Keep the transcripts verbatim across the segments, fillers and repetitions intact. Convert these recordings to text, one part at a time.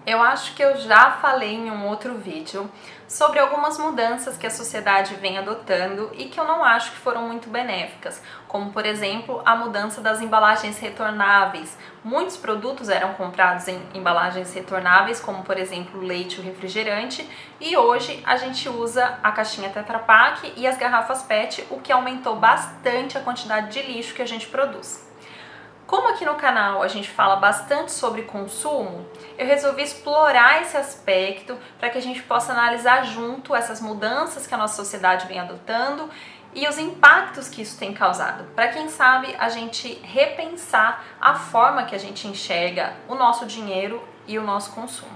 Eu acho que eu já falei em um outro vídeo sobre algumas mudanças que a sociedade vem adotando e que eu não acho que foram muito benéficas, como por exemplo a mudança das embalagens retornáveis. Muitos produtos eram comprados em embalagens retornáveis, como por exemplo o leite e o refrigerante, e hoje a gente usa a caixinha Tetra Pak e as garrafas P E T, o que aumentou bastante a quantidade de lixo que a gente produz. Como aqui no canal a gente fala bastante sobre consumo, eu resolvi explorar esse aspecto para que a gente possa analisar junto essas mudanças que a nossa sociedade vem adotando e os impactos que isso tem causado, para quem sabe a gente repensar a forma que a gente enxerga o nosso dinheiro e o nosso consumo.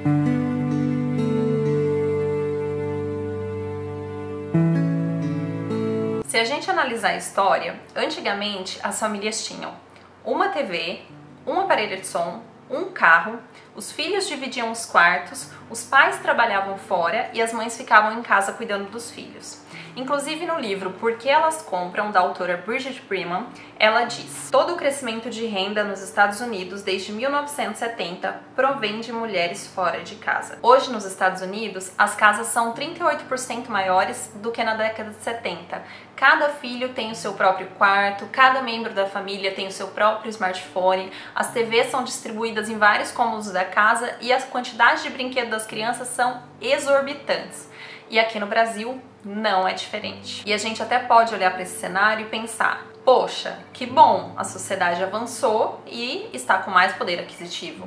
Se a gente analisar a história, antigamente as famílias tinham uma T V, um aparelho de som, um carro, os filhos dividiam os quartos, os pais trabalhavam fora e as mães ficavam em casa cuidando dos filhos. Inclusive no livro Por que Elas Compram, da autora Bridget Freeman, ela diz: todo o crescimento de renda nos Estados Unidos desde mil novecentos e setenta provém de mulheres fora de casa. Hoje nos Estados Unidos, as casas são trinta e oito por cento maiores do que na década de setenta. Cada filho tem o seu próprio quarto, cada membro da família tem o seu próprio smartphone, as T Vs são distribuídas em vários cômodos da casa e as quantidades de brinquedos das crianças são exorbitantes. E aqui no Brasil não é diferente. E a gente até pode olhar para esse cenário e pensar: poxa, que bom, a sociedade avançou e está com mais poder aquisitivo.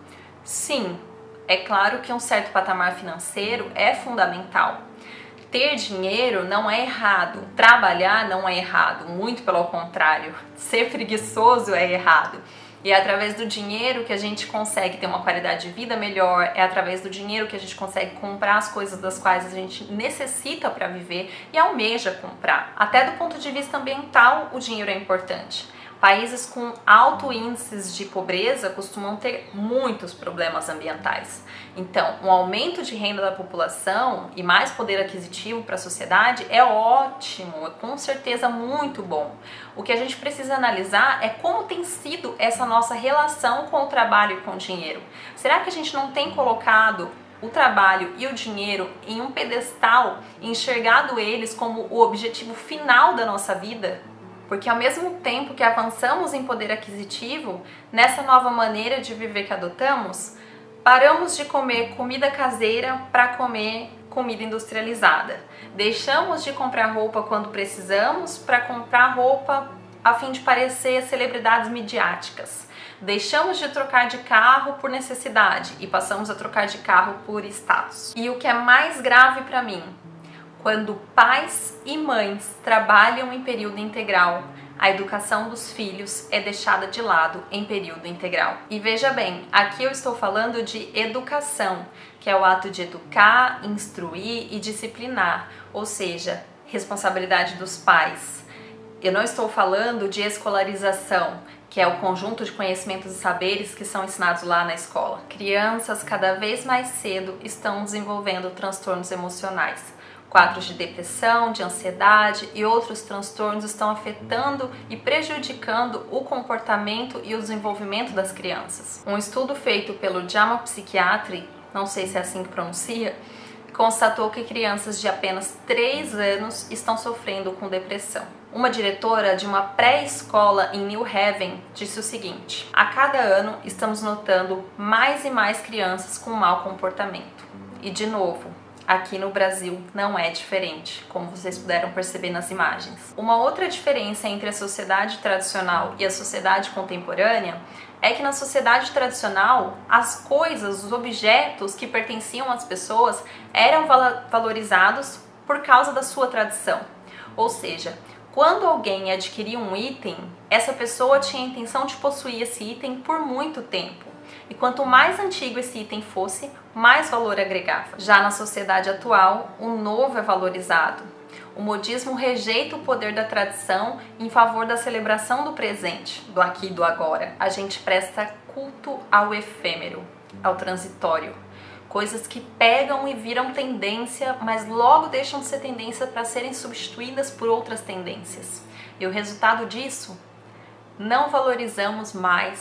Sim, é claro que um certo patamar financeiro é fundamental. Ter dinheiro não é errado, trabalhar não é errado, muito pelo contrário, ser preguiçoso é errado. E é através do dinheiro que a gente consegue ter uma qualidade de vida melhor, é através do dinheiro que a gente consegue comprar as coisas das quais a gente necessita para viver e almeja comprar. Até do ponto de vista ambiental, o dinheiro é importante. Países com alto índices de pobreza costumam ter muitos problemas ambientais. Então, um aumento de renda da população e mais poder aquisitivo para a sociedade é ótimo, é com certeza muito bom. O que a gente precisa analisar é como tem sido essa nossa relação com o trabalho e com o dinheiro. Será que a gente não tem colocado o trabalho e o dinheiro em um pedestal e enxergado eles como o objetivo final da nossa vida? Porque ao mesmo tempo que avançamos em poder aquisitivo, nessa nova maneira de viver que adotamos, paramos de comer comida caseira para comer comida industrializada. Deixamos de comprar roupa quando precisamos para comprar roupa a fim de parecer celebridades midiáticas. Deixamos de trocar de carro por necessidade e passamos a trocar de carro por status. E o que é mais grave para mim, quando pais e mães trabalham em período integral, a educação dos filhos é deixada de lado em período integral. E veja bem, aqui eu estou falando de educação, que é o ato de educar, instruir e disciplinar, ou seja, responsabilidade dos pais. Eu não estou falando de escolarização, que é o conjunto de conhecimentos e saberes que são ensinados lá na escola. Crianças cada vez mais cedo estão desenvolvendo transtornos emocionais. Quadros de depressão, de ansiedade e outros transtornos estão afetando e prejudicando o comportamento e o desenvolvimento das crianças. Um estudo feito pelo JAMA Psychiatry, não sei se é assim que pronuncia, constatou que crianças de apenas três anos estão sofrendo com depressão. Uma diretora de uma pré-escola em New Haven disse o seguinte: a cada ano estamos notando mais e mais crianças com mau comportamento. E de novo, aqui no Brasil não é diferente, como vocês puderam perceber nas imagens. Uma outra diferença entre a sociedade tradicional e a sociedade contemporânea é que na sociedade tradicional as coisas, os objetos que pertenciam às pessoas eram valorizados por causa da sua tradição. Ou seja, quando alguém adquiria um item, essa pessoa tinha a intenção de possuir esse item por muito tempo. E quanto mais antigo esse item fosse, mais valor agregava. Já na sociedade atual, o novo é valorizado. O modismo rejeita o poder da tradição em favor da celebração do presente, do aqui e do agora. A gente presta culto ao efêmero, ao transitório. Coisas que pegam e viram tendência, mas logo deixam de ser tendência para serem substituídas por outras tendências. E o resultado disso? Não valorizamos mais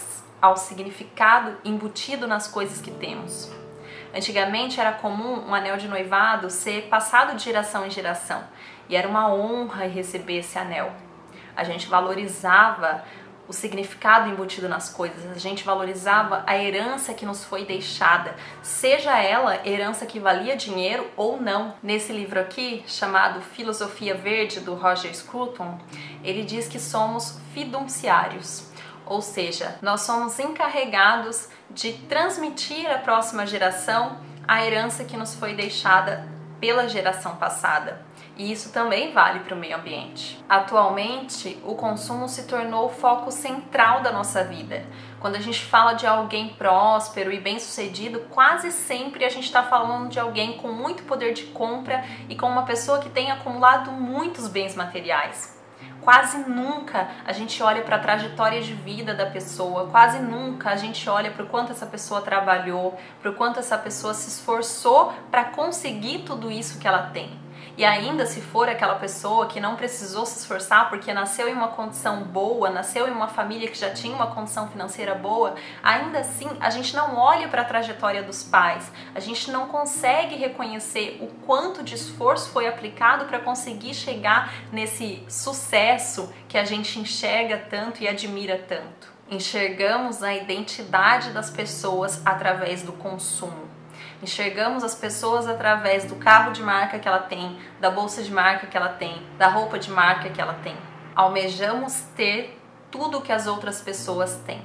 ao significado embutido nas coisas que temos. Antigamente era comum um anel de noivado ser passado de geração em geração e era uma honra receber esse anel. A gente valorizava o significado embutido nas coisas, a gente valorizava a herança que nos foi deixada, seja ela herança que valia dinheiro ou não. Nesse livro aqui, chamado Filosofia Verde, do Roger Scruton, ele diz que somos fiduciários, ou seja, nós somos encarregados de transmitir à próxima geração a herança que nos foi deixada pela geração passada. E isso também vale para o meio ambiente. Atualmente, o consumo se tornou o foco central da nossa vida. Quando a gente fala de alguém próspero e bem-sucedido, quase sempre a gente está falando de alguém com muito poder de compra e com uma pessoa que tem acumulado muitos bens materiais. Quase nunca a gente olha para a trajetória de vida da pessoa, quase nunca a gente olha para o quanto essa pessoa trabalhou, para o quanto essa pessoa se esforçou para conseguir tudo isso que ela tem. E ainda se for aquela pessoa que não precisou se esforçar porque nasceu em uma condição boa, nasceu em uma família que já tinha uma condição financeira boa, ainda assim a gente não olha para a trajetória dos pais, a gente não consegue reconhecer o quanto de esforço foi aplicado para conseguir chegar nesse sucesso que a gente enxerga tanto e admira tanto. Enxergamos a identidade das pessoas através do consumo. Enxergamos as pessoas através do carro de marca que ela tem, da bolsa de marca que ela tem, da roupa de marca que ela tem. Almejamos ter tudo que as outras pessoas têm.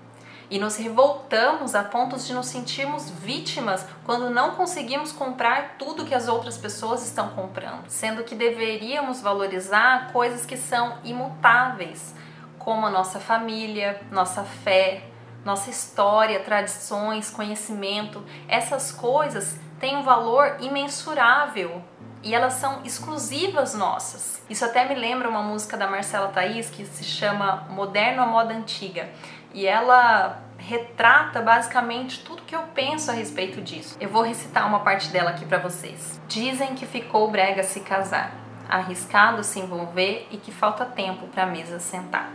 E nos revoltamos a pontos de nos sentirmos vítimas quando não conseguimos comprar tudo que as outras pessoas estão comprando, sendo que deveríamos valorizar coisas que são imutáveis, como a nossa família, nossa fé, nossa história, tradições, conhecimento. Essas coisas têm um valor imensurável e elas são exclusivas nossas. Isso até me lembra uma música da Marcela Thaís que se chama Moderno à Moda Antiga, e ela retrata basicamente tudo que eu penso a respeito disso. Eu vou recitar uma parte dela aqui para vocês. Dizem que ficou brega se casar, arriscado se envolver e que falta tempo para a mesa sentar.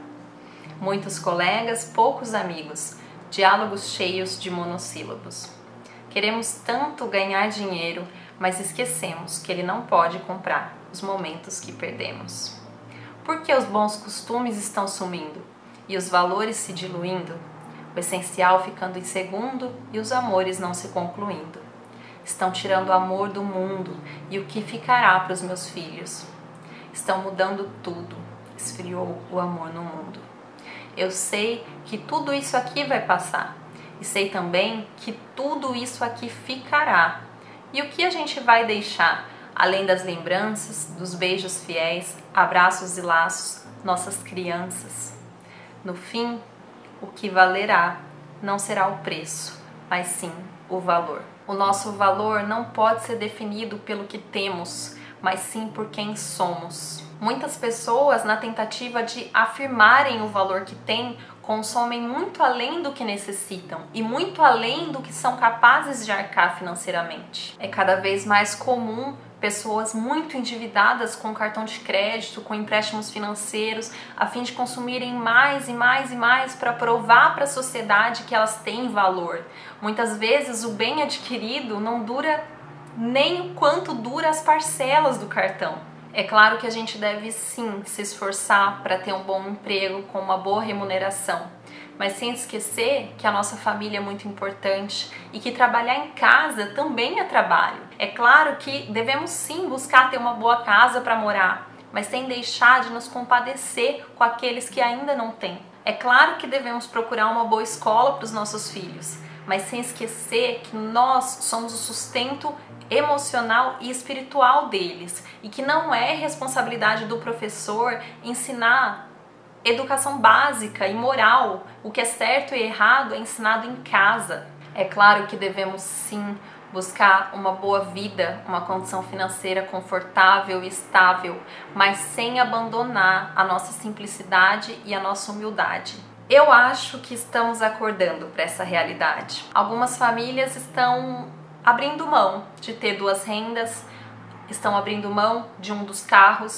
Muitos colegas, poucos amigos, diálogos cheios de monossílabos. Queremos tanto ganhar dinheiro, mas esquecemos que ele não pode comprar os momentos que perdemos. Por que os bons costumes estão sumindo e os valores se diluindo? O essencial ficando em segundo e os amores não se concluindo. Estão tirando o amor do mundo e o que ficará para os meus filhos? Estão mudando tudo, esfriou o amor no mundo. Eu sei que tudo isso aqui vai passar e sei também que tudo isso aqui ficará. E o que a gente vai deixar, além das lembranças, dos beijos fiéis, abraços e laços, nossas crianças? No fim, o que valerá não será o preço, mas sim o valor. O nosso valor não pode ser definido pelo que temos, mas sim por quem somos. Muitas pessoas, na tentativa de afirmarem o valor que têm, consomem muito além do que necessitam e muito além do que são capazes de arcar financeiramente. É cada vez mais comum pessoas muito endividadas com cartão de crédito, com empréstimos financeiros, a fim de consumirem mais e mais e mais para provar para a sociedade que elas têm valor. Muitas vezes o bem adquirido não dura nem o quanto dura as parcelas do cartão. É claro que a gente deve sim se esforçar para ter um bom emprego com uma boa remuneração, mas sem esquecer que a nossa família é muito importante e que trabalhar em casa também é trabalho. É claro que devemos sim buscar ter uma boa casa para morar, mas sem deixar de nos compadecer com aqueles que ainda não têm. É claro que devemos procurar uma boa escola para os nossos filhos, mas sem esquecer que nós somos o sustento emocional e espiritual deles e que não é responsabilidade do professor ensinar educação básica e moral. O que é certo e errado é ensinado em casa. É claro que devemos sim buscar uma boa vida, uma condição financeira confortável e estável, mas sem abandonar a nossa simplicidade e a nossa humildade. Eu acho que estamos acordando para essa realidade. Algumas famílias estão abrindo mão de ter duas rendas, estão abrindo mão de um dos carros.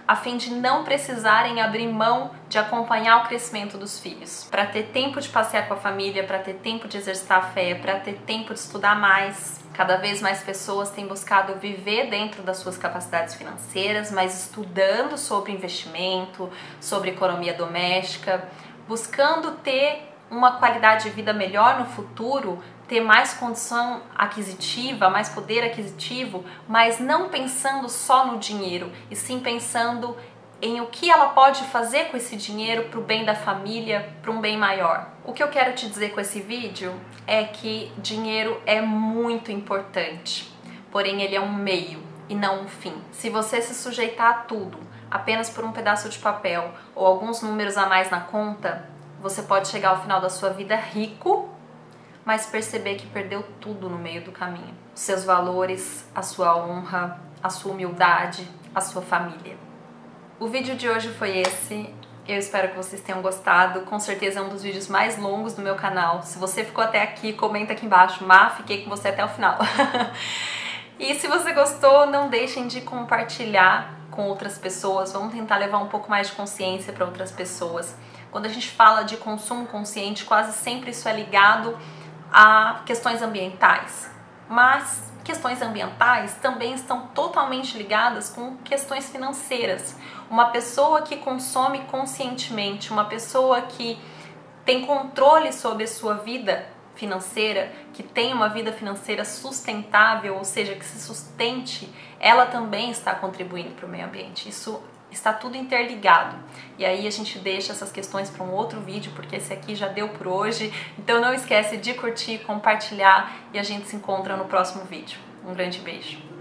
a fim de não precisarem abrir mão de acompanhar o crescimento dos filhos, para ter tempo de passear com a família, para ter tempo de exercitar a fé, para ter tempo de estudar mais. Cada vez mais pessoas têm buscado viver dentro das suas capacidades financeiras, mas estudando sobre investimento, sobre economia doméstica, buscando ter uma qualidade de vida melhor no futuro, ter mais condição aquisitiva, mais poder aquisitivo, mas não pensando só no dinheiro, e sim pensando em o que ela pode fazer com esse dinheiro para o bem da família, para um bem maior. O que eu quero te dizer com esse vídeo é que dinheiro é muito importante, porém ele é um meio e não um fim. Se você se sujeitar a tudo apenas por um pedaço de papel ou alguns números a mais na conta, você pode chegar ao final da sua vida rico, mas perceber que perdeu tudo no meio do caminho. Os seus valores, a sua honra, a sua humildade, a sua família. O vídeo de hoje foi esse. Eu espero que vocês tenham gostado. Com certeza é um dos vídeos mais longos do meu canal. Se você ficou até aqui, comenta aqui embaixo. Má, fiquei com você até o final. E se você gostou, não deixem de compartilhar com outras pessoas. Vamos tentar levar um pouco mais de consciência para outras pessoas. Quando a gente fala de consumo consciente, quase sempre isso é ligado a questões ambientais, mas questões ambientais também estão totalmente ligadas com questões financeiras. Uma pessoa que consome conscientemente, uma pessoa que tem controle sobre a sua vida financeira, que tem uma vida financeira sustentável, ou seja, que se sustente, ela também está contribuindo para o meio ambiente. Isso está tudo interligado. E aí a gente deixa essas questões para um outro vídeo, porque esse aqui já deu por hoje. Então não esquece de curtir, compartilhar e a gente se encontra no próximo vídeo. Um grande beijo!